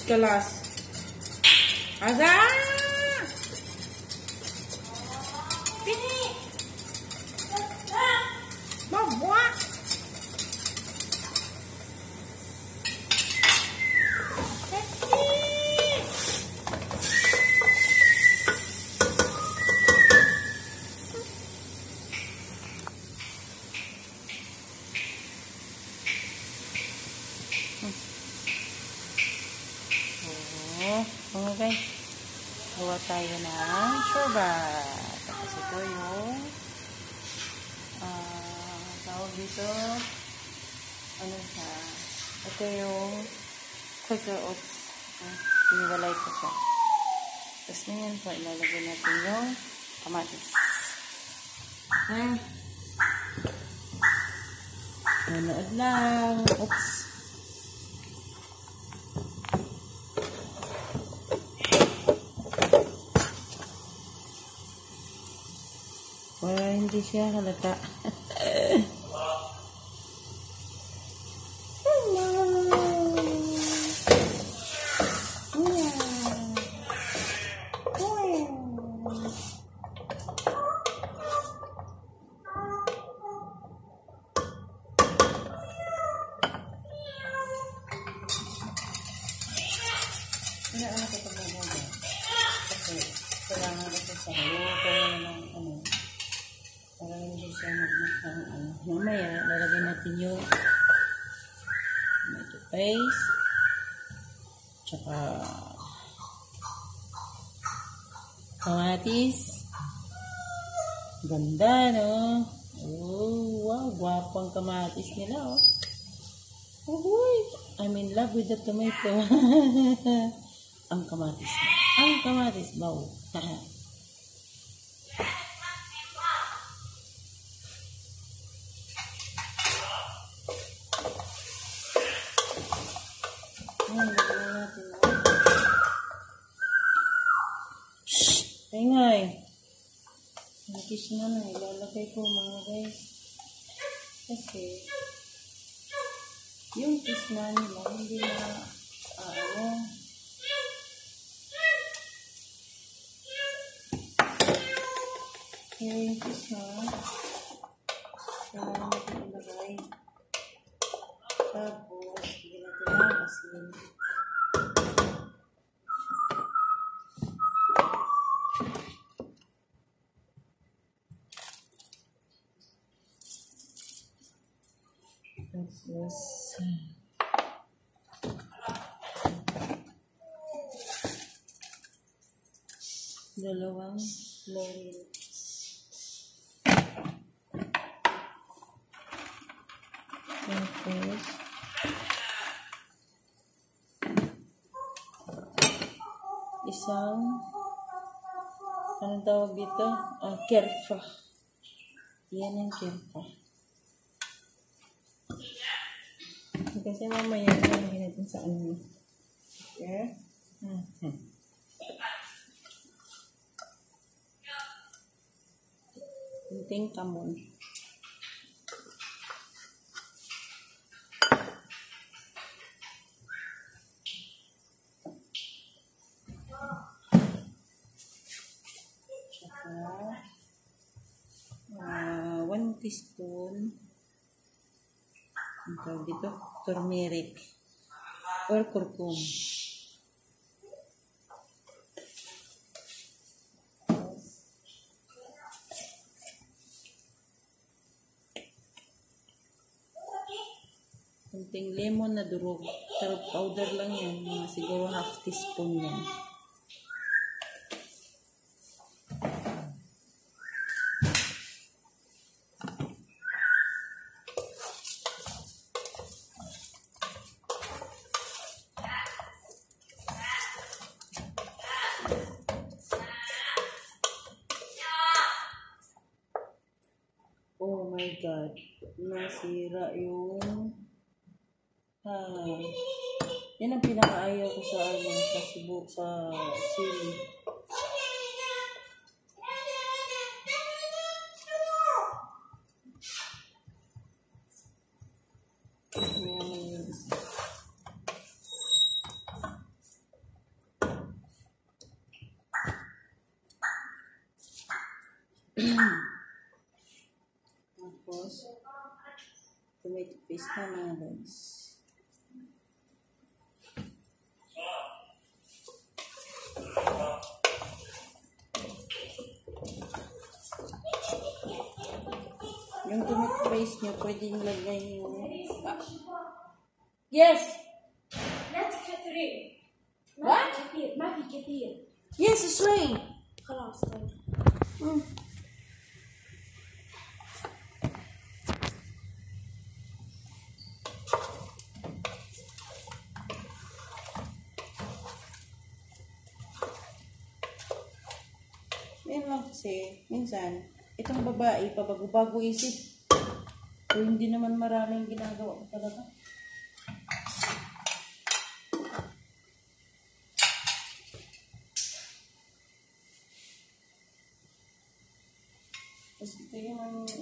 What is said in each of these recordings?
Kalas. Asa? Pini. Mabwa. Okay. Gawa tayo ng sherbet. Tapos ito yung tawag dito ito yung Quaker Oats. Piniwalay ko siya. Tapos ngayon po ilalagay natin yung kamatis. Manood lang. Oops. Para hindi siya halata. Kasi kailangan kasi sa luto ng para hindi siya magmakang mamaya lalagyan natin yung tomato paste tsaka kamatis. Ganda, no? Oh, wow, gwapang kamatis nila, oh. Uy, I'm in love with the tomato. Ang kamatis. Ang kamatis, wow. Ingay. Nakis na na. Ilalagay ko mga guys. Kasi yung kisna nila hindi na yung kisna kailangan natin ilagay. Tapos hindi natin ang asin. Tapos dalawang laurel. Tapos isang anong tawag dito? Kerfa. Yan ang kerfa. Kasi mamaya nalagyan natin sa ano. Okay? Kunting kamon. Tsaka 1 teaspoon ang tawag dito, turmeric or curcum. Kunting lemon na durog. Pero powder lang yan. Mga siguro half teaspoon yan. Oh my God. Nasira yung yan ang pinakaayaw ko sa sa sili. Tapos, tomato paste na mga guys. Yung tomato paste nyo, pwede nyo lagay yung... Yes! Let's كثير. What? كثير ما في كثير. Yes, it's rain. خلاص طيب. Yan lang kasi, minsan, itong babae, pabago-bago isip. So, hindi naman maraming ginagawa ko talaga. Tapos ito yung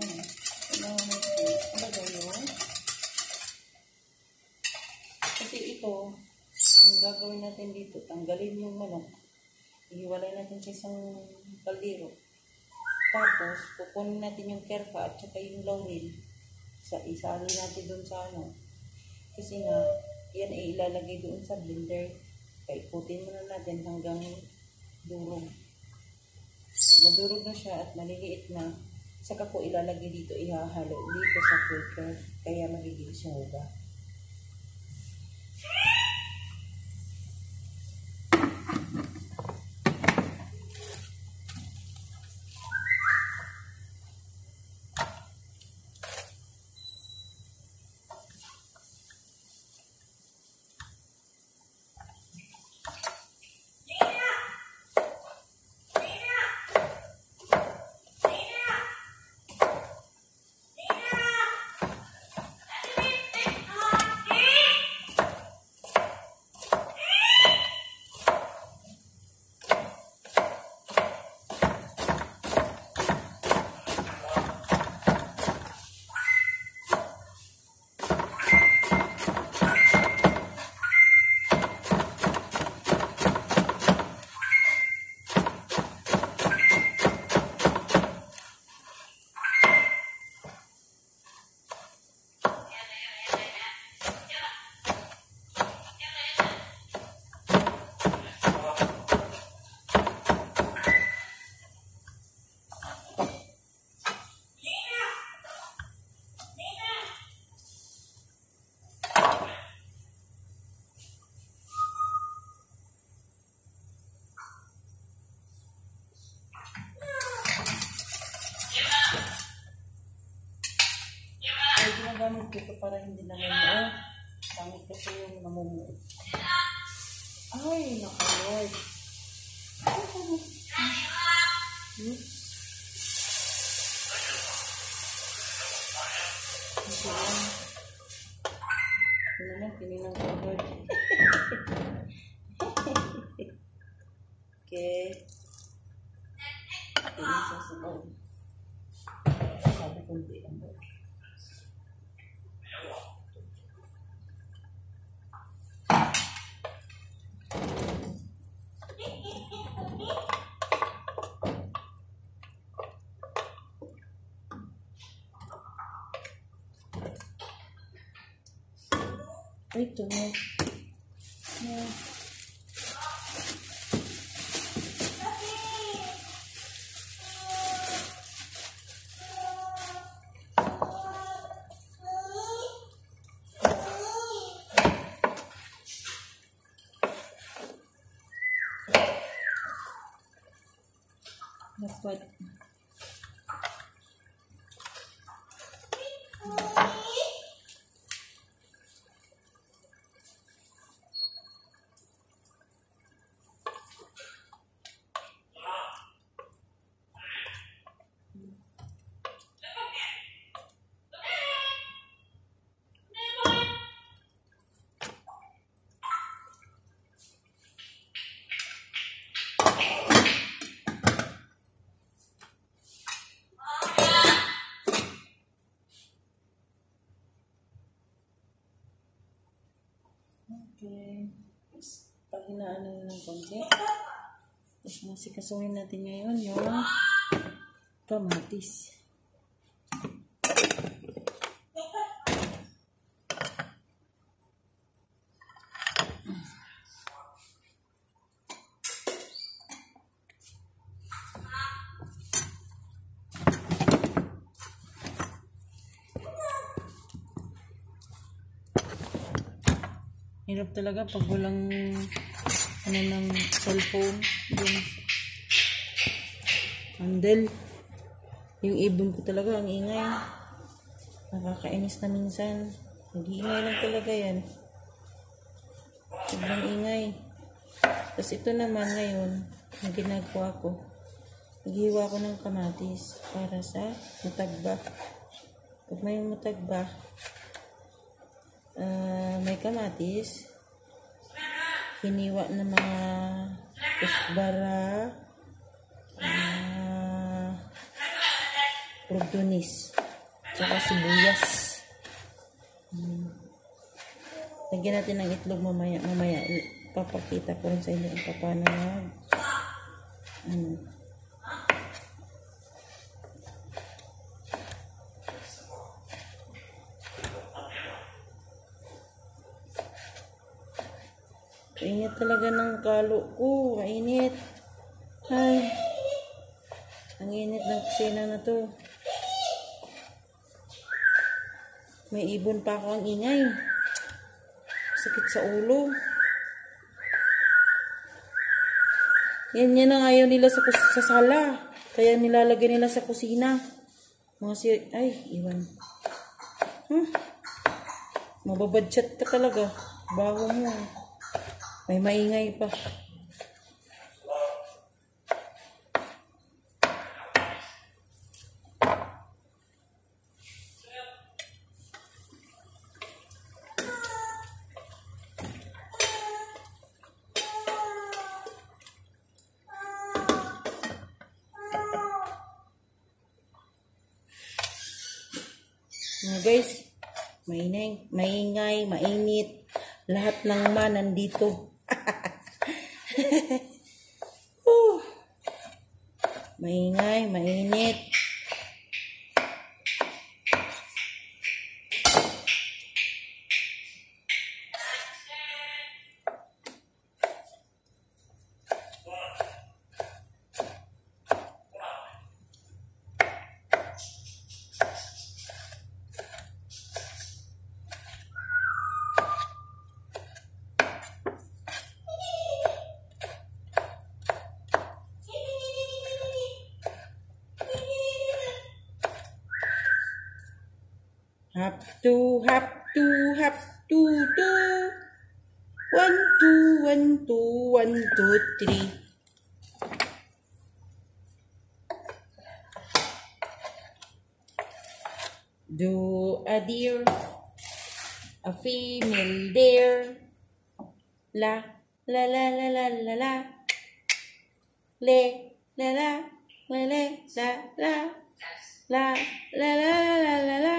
kasi ito, ang gagawin natin dito, tanggalin yung manok. Ihiwalay natin sa isang kaldero. Tapos, kukunin natin yung kerfa at saka yung laurel. Isali natin doon sa ano. Kasi nga, yan ay ilalagay doon sa blender. Paikutin muna natin hanggang durog. Madurog na siya at maliliit na. Saka po ilalagay dito, ihahalo dito sa cooker. Kaya magiging suga. Ginagamit ko ito para hindi namumuo. Gamit kasi yung namumuo. Ay, nakalord. Oops. Ito lang. Ito naman, tininang ko agad. Okay. Ito yung sasabaw. Sabi ko hindi lang ba. Ito na. Dapat. Okay. Paghinaan na ng konti. Tapos masikasuhin natin ngayon yung kamatis. Hirap talaga pag walang ng cellphone, yung handle. Yung ibon ko talaga ang ingay. Nakakainis na minsan. Nag-iingay lang talaga yan. Sobrang ingay. Tapos ito naman ngayon, ang ginagawa ko, naghiwa ko ng kamatis para sa mutagba. Pag may mutagba, may kamatis, hiniwa ng mga kusbara, produnis, saka sibuyas. Lagyan natin ng itlog mamaya. Papakita ko rin sa inyo kung paano Init talaga ng kalo ko. Mainit. Ay. Ang init ng kusina na to. May ibon pa ako ang ingay. Sakit sa ulo. Yan ang ayaw nila sa sala. Kaya nilalagay nila sa kusina. Ay, iwan. Mababadchat ka talaga. Baho mo. May maingay pa. Guys, maingay, mainit. Lahat ng nandito. Maingay, mainit. Hap to, do. 1, 2, 1, 2, 1, 2, 3. Do a deer, a female deer. La, la, la, la, la, la, la. Le, la, la, la, la, la, la. La, la, la, la, la, la.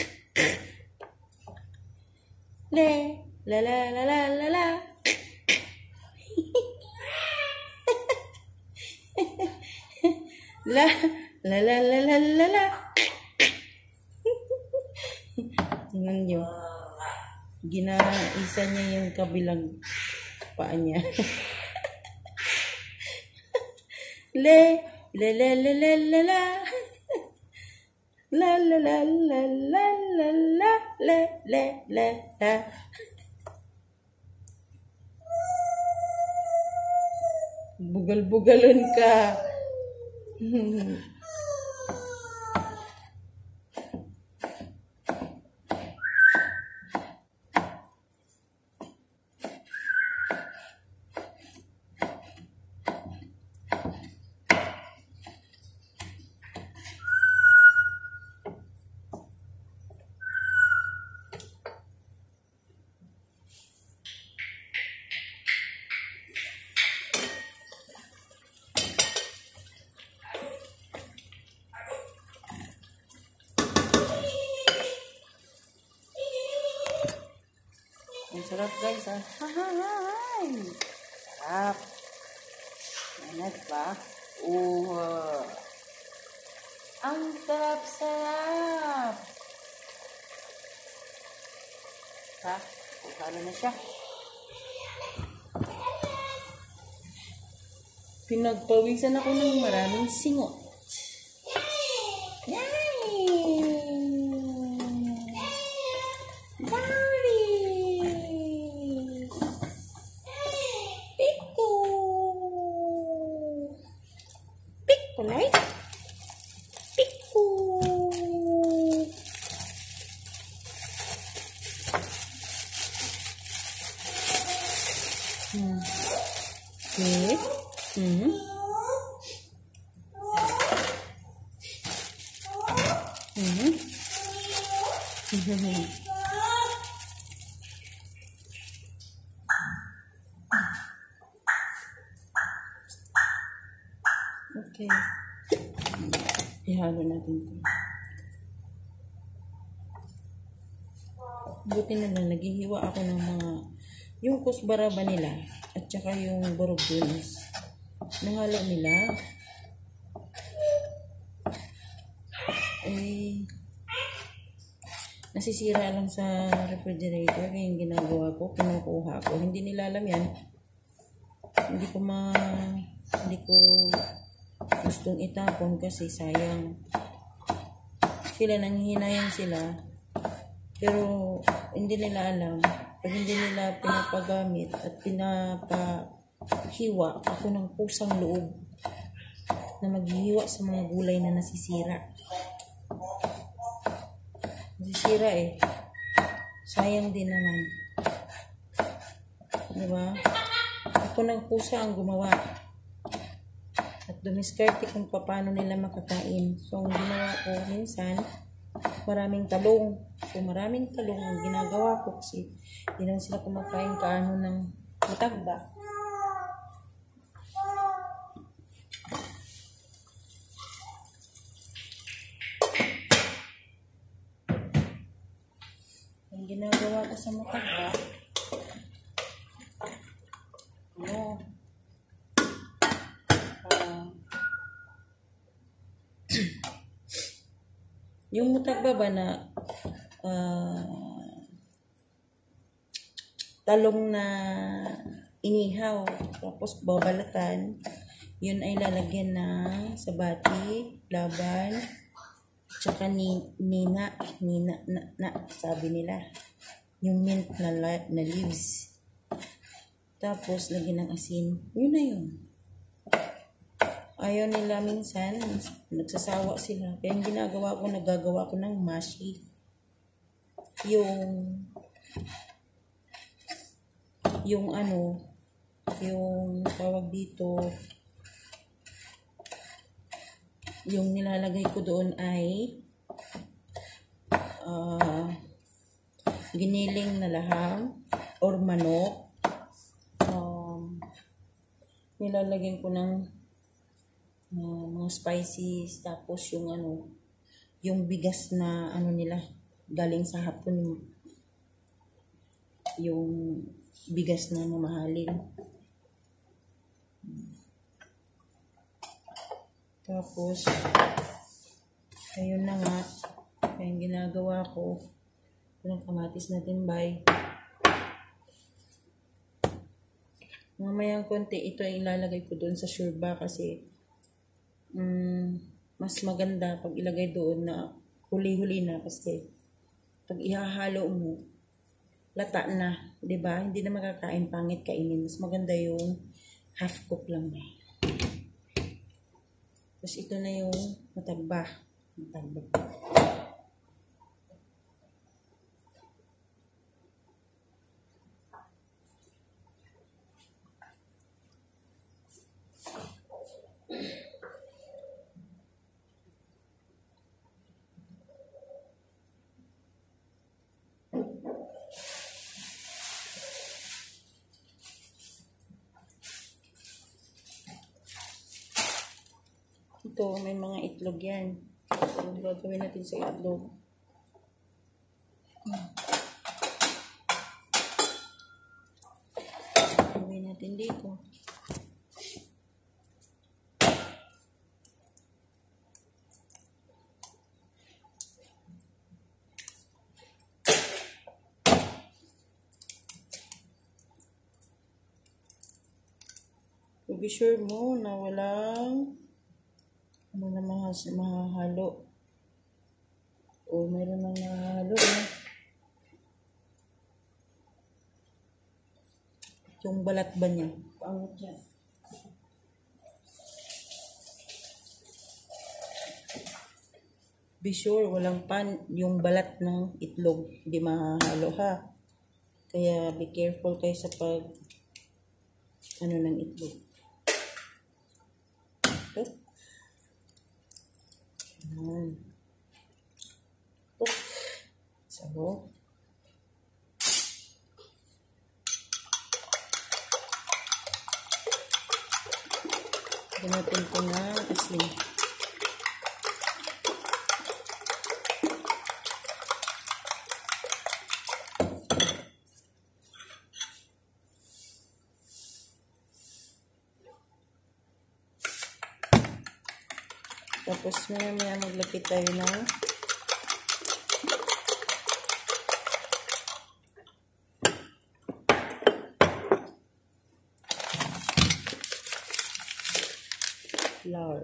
Le, la la la la la la. La la la la la la la. Tingnan nyo. Ginaisa niya yung kabilang paa niya. Le, la la la la la la. La la la la la la la la la la la. Bugal-bugalon ka. Ang sarap guys, ha? Hi! Sarap. Mainit ba? Ang sarap-sarap. Ha? Paano na siya? Pinagpawisan ako ng maraming singot. Yay! Daddy! Pico! Pico, right? Pico! Okay. Okay. Ihalo natin ito. Buti na lang, naghihiwa ako ng mga, yung kusbara ba nila, at saka yung borogdunas. Nahalo nila. Nasisira lang sa refrigerator. Kaya yung ginagawa ko, kinukuha ko. Hindi nila alam yan. Hindi ko gustong itapon kasi sayang. Sila, nanghihinayang sila. Pero hindi nila alam. Pag hindi nila pinapagamit at pinapahiwa, ako ng kusang loob na maghihiwa sa mga gulay na nasisira. Nasisira eh. Sayang din naman. Diba? Ako ng kusa ang gumawa. At dumiskarte kung paano nila makakain. So, ang ginawa ko minsan, maraming talong. So, maraming talong ang ginagawa ko kasi hindi naman sila kumakain kaano ng mutagba. Ang ginagawa ko sa mutagba, yung mutagba ba na talong na inihaw tapos babalatan, yun ay lalagyan ng sabati, laban, tsaka nina sabi nila, yung mint na leaves, tapos lagyan ng asin. Yun na yun. Ayaw nila minsan, nagsasawa sila. Kaya yung ginagawa ko, nagagawa ko ng mashi. Yung tawag dito, yung nilalagay ko doon ay giniling na laham or manok. Nilalagyan ko ng mga spices, tapos yung bigas na nila galing sa hapon, yung bigas na mamahalin. Tapos ayun na nga, yung ginagawa ko ng kamatis na timbay. Mamayang konti, ito ay ilalagay ko doon sa shurba kasi mas maganda pag ilagay doon na huli-huli na, kasi pag ihahalo mo, lata na, 'di ba? Hindi na makakain, pangit kainin. Mas maganda yung half cook lang na. Tapos ito na yung matagba. Ito, may mga itlog yan. So, gagawin natin sa itlog. Gagawin natin dito. be sure mo na walang ano na mahahalo. O mayroon nang mahahalo eh. Yung balat ba niya? Pangit yan. Be sure walang yung balat ng itlog. Hindi mahahalo ha. Kaya be careful kayo sa pag ano ng itlog. Ito. Ayan. Ito. So, ganatin ko ng asin. Tapos maya maglapit tayo ng flour.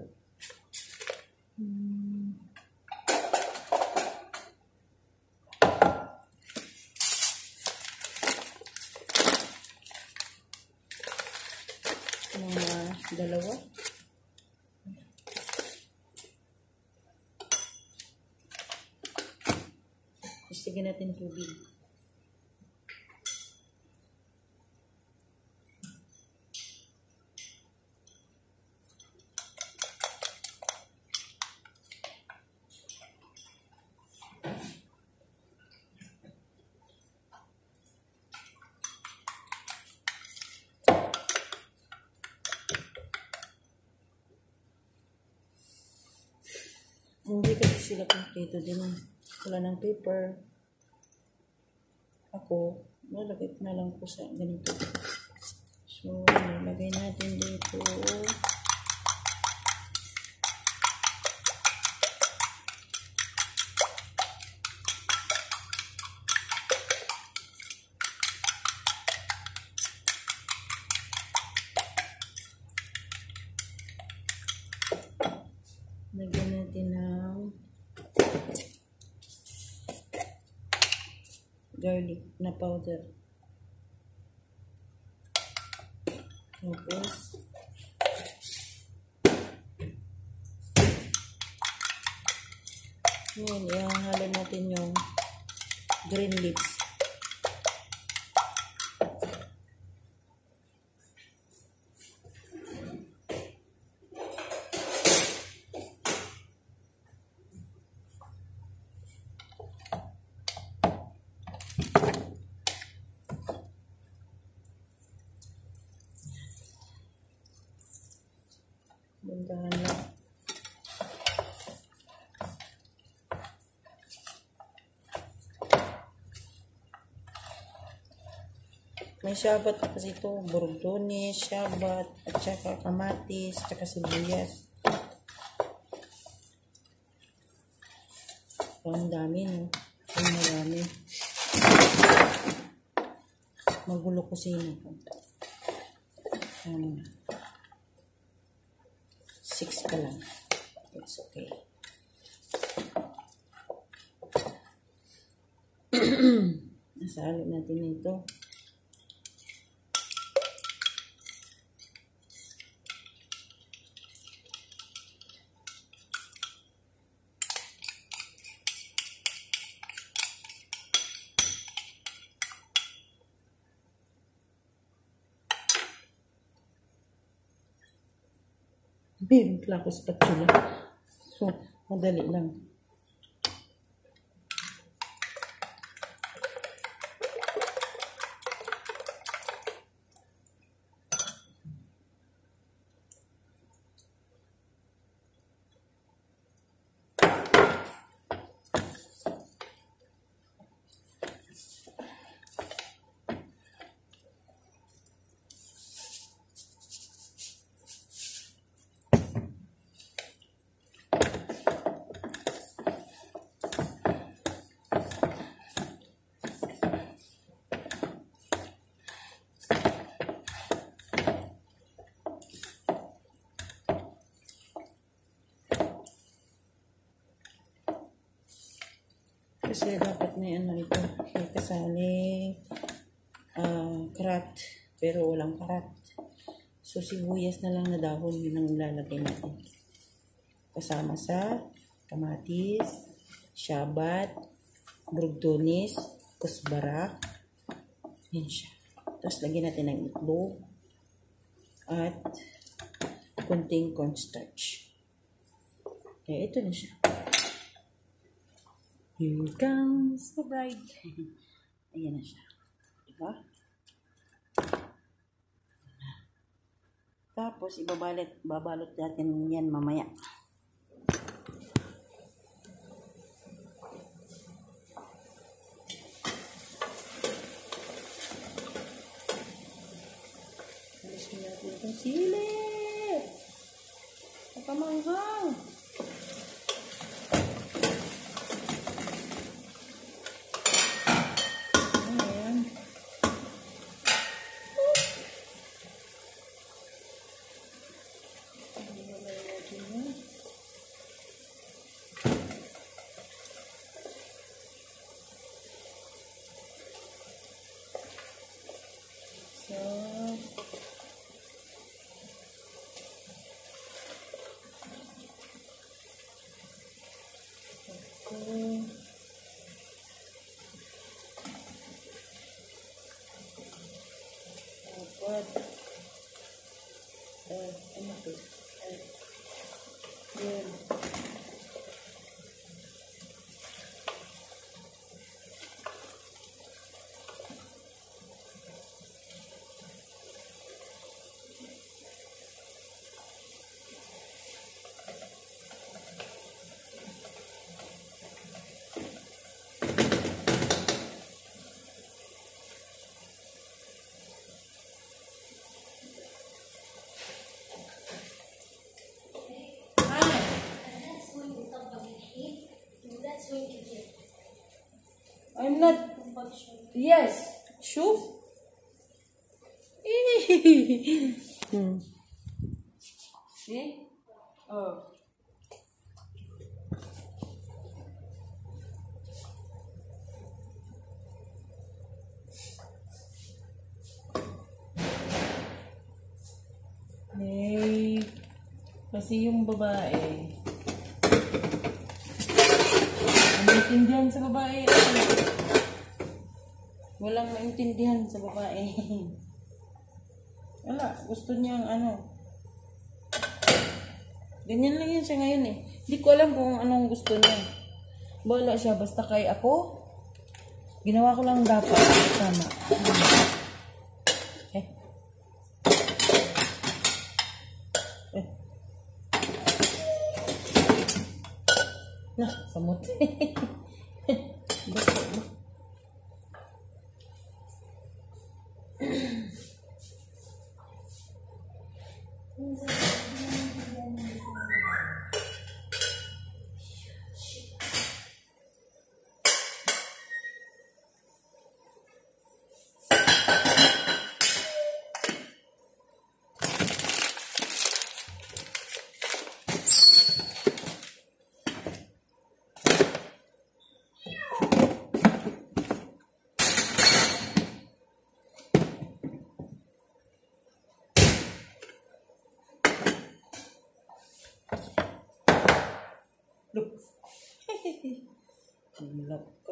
Mga dalawa. Istigan natin tubig. Hindi kasi sila kompleto din. Wala ng paper. Ako, nalagay na lang po sa ganito. So, nalagay natin dito. Lagyan natin ng garlic na powder. Tapos, ngayon, ihahalo natin yung green leaves. Bandahan lang. May shabat na kasi ito. Bordones, shabat, at saka kamatis, at saka sibuyas. Ang dami, no? Ang marami. Magulo kusina ko. 6 pa lang. It's okay. Nasalo natin ito. Meron pala ako spatula. So, madali lang. Kasi dapat may ano ito. May kasali karat. Pero walang karat. So, sibuyas na lang na dahon yun ang ilalagay natin. Kasama sa kamatis, shabat, brugdonis, kusbara. Yan siya. Tapos lagyan natin ng itlog at kunting cornstarch. Kaya ito na siya. Here comes the bride. Ayan na siya. Diba? Tapos, babalot natin yan mamaya. Alisin natin itong sili. Kapamanghang. So, okay. Dapat ano to? Yan. I'm not. Yes. Shuf. See? Oh. Hey. Kasi yung babae. Maintindihan sa babae. Walang maintindihan sa babae. Wala. Gusto niya ano. Ganyan lang yan siya ngayon eh. Hindi ko alam kung anong gusto niya. Wala siya. Basta kay ako, ginawa ko lang dapat. Tama. Nah, samot. Basta. Look. Hilap ka.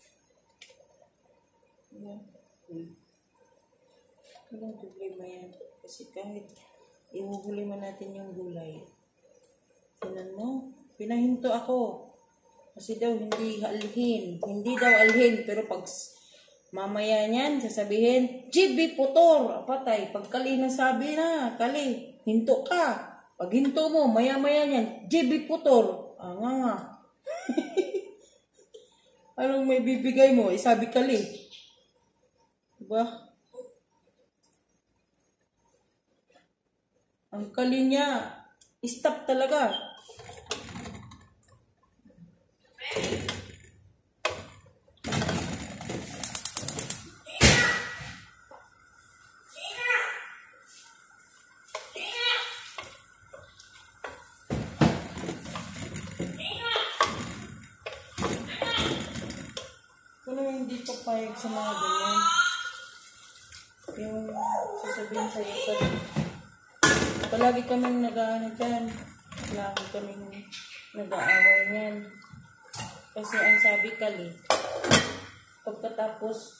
Walang problema yan. Kasi kahit ihuhuli man natin yung gulay. Sinan mo, pinahinto ako. Kasi daw hindi alhin. Hindi daw alhin. Pero pag mamaya niyan, sasabihin, GB Putor. Patay. Pag kali na sabi na, kali, hinto ka. Pag hinto mo, maya-maya niyan, GB Putor. Nga. Anong may bibigay mo? Isabi kali. Diba? Ang kali niya, stop talaga. papayag sa mga ganyan. Yung sasabihin sa'yo sa... Palagi kaming nag-ano dyan. Palagi kaming nag-aaway niyan. Kasi ang sabi kali, pagkatapos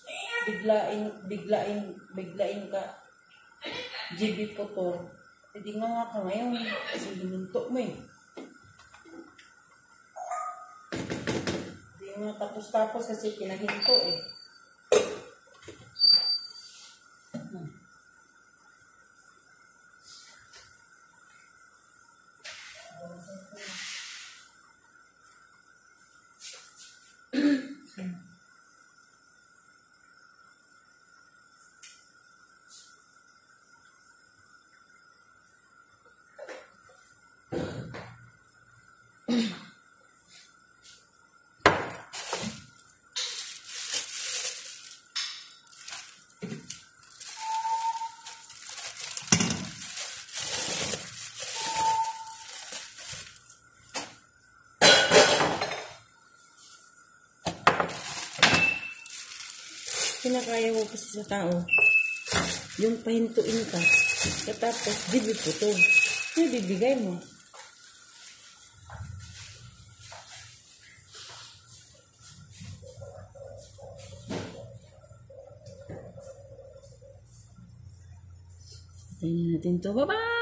biglain ka, GB Putol, hindi nga ka ngayon kasi hinuntok mo eh. Hindi nga tapos kasi pinahinto eh. Kinakaya ko kasi sa tao, yung pahintuin ka, katapos bibig ko to. Yung bibigay mo. Tingnan natin to. Bye-bye!